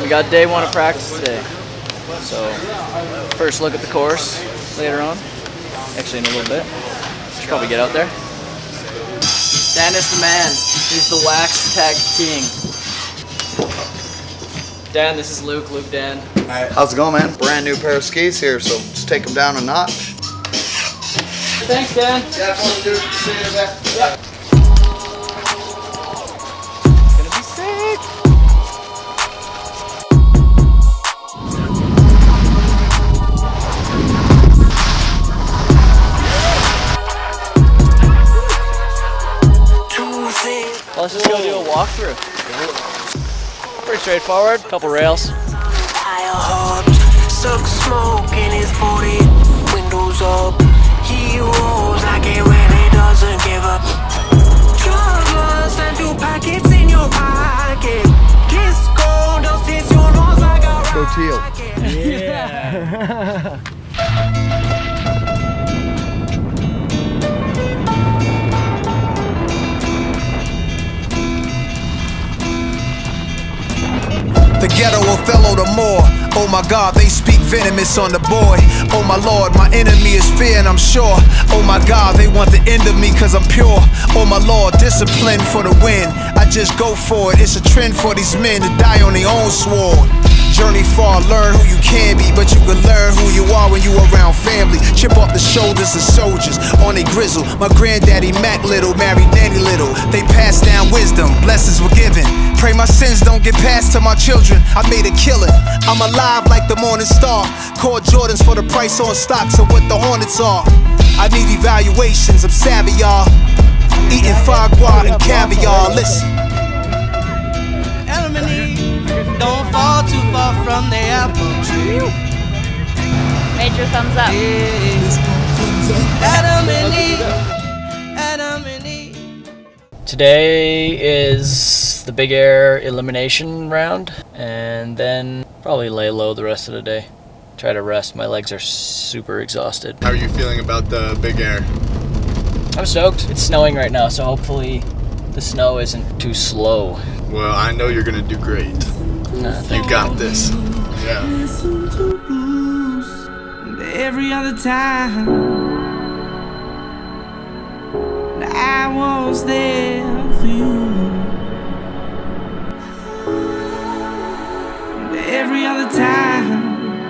We got day 1 of practice today. So, first look at the course later on. Actually, in a little bit. Should probably get out there. Dan is the man. He's the wax tag king. Dan, this is Luke. Luke, Dan. Alright, how's it going, man? Brand new pair of skis here, so just take them down a notch. Thanks, Dan. Yeah, fun, dude. See you in a bit. Yeah. Gonna be sick. Well, let's just go do a walkthrough. Pretty straightforward. Couple rails. Suck smoke in his 40, windows up. He rolls like it really doesn't give up. Drug lust and 2 packets in your pocket. Kiss gold, dust is your nose like a Go Teal. Yeah. The ghetto Othello the more. Oh my God, they speak venomous on the boy. Oh my Lord, my enemy is fear and I'm sure. Oh my God, they want the end of me cause I'm pure. Oh my Lord, discipline for the win. I just go for it, it's a trend for these men to die on their own sword. Journey far, learn who you can be, but you can learn who you are when you around family. Chip off the shoulders of soldiers on a grizzle. My granddaddy Mac Little married Nanny Little. They passed down wisdom, blessings were given. Pray my sins don't get passed to my children. I made a killing, I'm alive like the morning star. Call Jordans for the price on stocks of what the Hornets are. I need evaluations, I'm savvy y'all. Eating foie gras and caviar, listen. don't fall too far from the apple tree. Major thumbs up. Adam and Eve. Adam and Eve. Today is the big air elimination round, and then probably lay low the rest of the day. Try to rest. My legs are super exhausted. How are you feeling about the big air? I'm stoked. It's snowing right now, so hopefully the snow isn't too slow. Well, I know you're gonna do great. You got this. Yeah. Every other time I was there for you. Every other time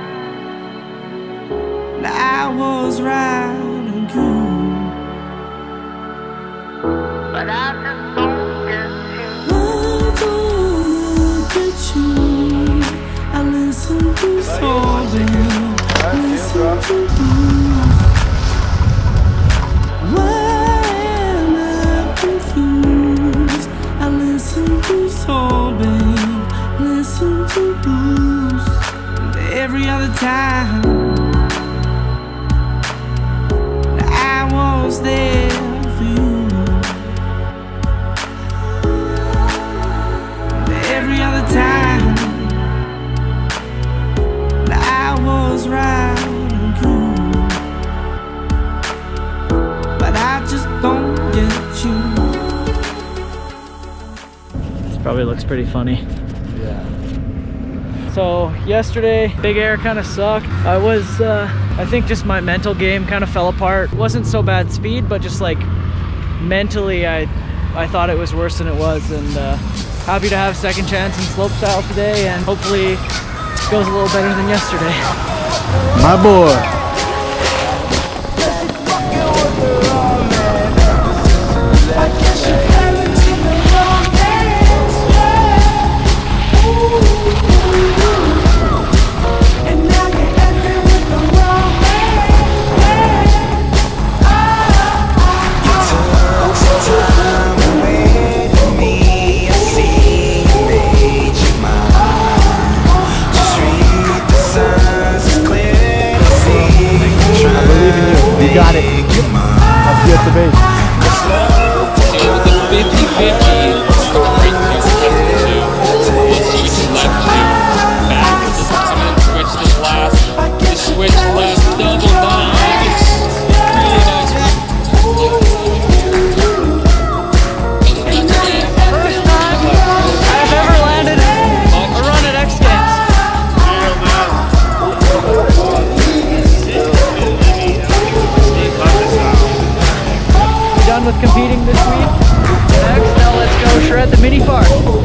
I was right and cool. But I just don't get you. I listen to songs, listen to blues. Why am I confused? I listen to soul, babe, listen to blues. And every other time I was there for you. And every other time I was right and cool. But I just don't get you. This probably looks pretty funny. Yeah. So yesterday, big air kind of sucked. I think just my mental game kind of fell apart. It wasn't so bad speed, but just like mentally, I thought it was worse than it was. And happy to have second chance in slopestyle today, and hopefully it goes a little better than yesterday. My boy. See done with competing this week. Next, now let's go shred the mini park.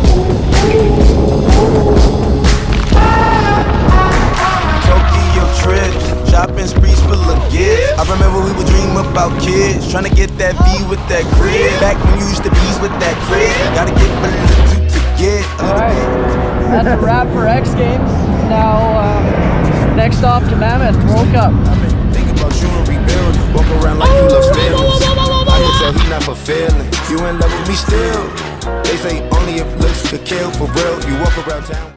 Tokyo trips, shopping sprees full of gifts. I remember we would dream about kids, trying to get that V with that crib. Back when you used to bees with that crib, gotta get a little two to get a little bit. That's a wrap for X Games. Now, next stop to Mammoth World Cup. Think about you and rebuild, walk around like you love feelings. I can tell he not fulfilling. You in love with me still. They say only if looks could kill, for real. You walk around town.